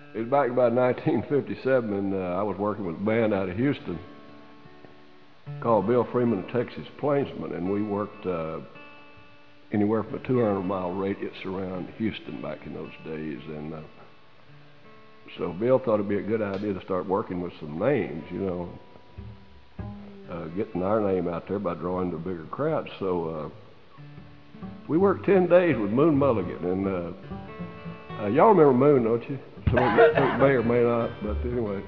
It was back about 1957, and I was working with a band out of Houston called Bill Freeman and Texas Plainsmen, and we worked anywhere from a 200-mile radius around Houston back in those days. And so Bill thought it'd be a good idea to start working with some names, you know, getting our name out there by drawing the bigger crowds. So we worked 10 days with Moon Mullican, and y'all remember Moon, don't you? Some of you may or may not, but anyway.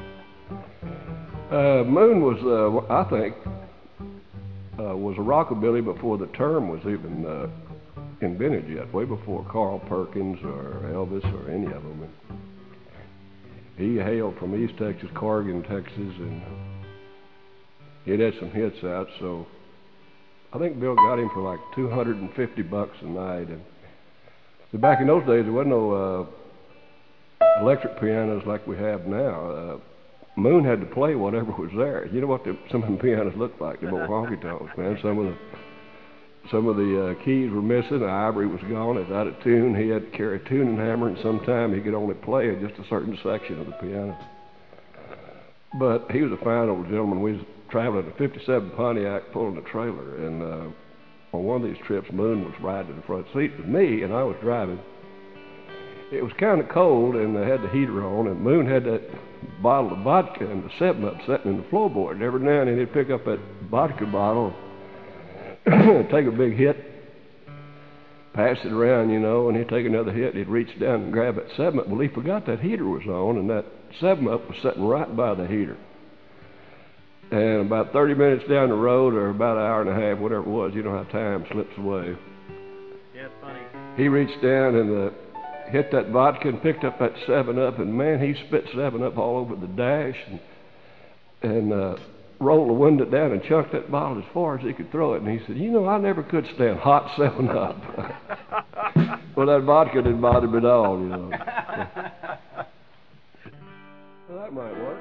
Moon was, I think, was a rockabilly before the term was even invented yet, way before Carl Perkins or Elvis or any of them. And he hailed from East Texas, Corrigan, Texas, and he'd had some hits out, so I think Bill got him for like $250 a night. And so back in those days, there wasn't no electric pianos like we have now. Moon had to play whatever was there. You know what some of the pianos looked like? They were honky-tonks, man. Some of the keys were missing. The ivory was gone. It was out of tune. He had to carry a tuning hammer, and sometimes he could only play just a certain section of the piano. But he was a fine old gentleman. We was traveling in a '57 Pontiac pulling a trailer, and on one of these trips, Moon was riding in the front seat with me, and I was driving. It was kind of cold, and they had the heater on, and Moon had that bottle of vodka and the 7-Up sitting in the floorboard. And every now and then he'd pick up that vodka bottle, take a big hit, pass it around, you know, and he'd take another hit. He'd reach down and grab that 7-Up. Well, he forgot that heater was on, and that 7-Up was sitting right by the heater. And about 30 minutes down the road, or about an hour and a half, whatever it was, you know how time slips away. Yeah, it's funny. He reached down and hit that vodka and picked up that 7-Up, and man, he spit 7-Up all over the dash and rolled the window down and chucked that bottle as far as he could throw it. And he said, you know, I never could stand hot 7-Up. Well, that vodka didn't bother me at all, you know. Well, that might work.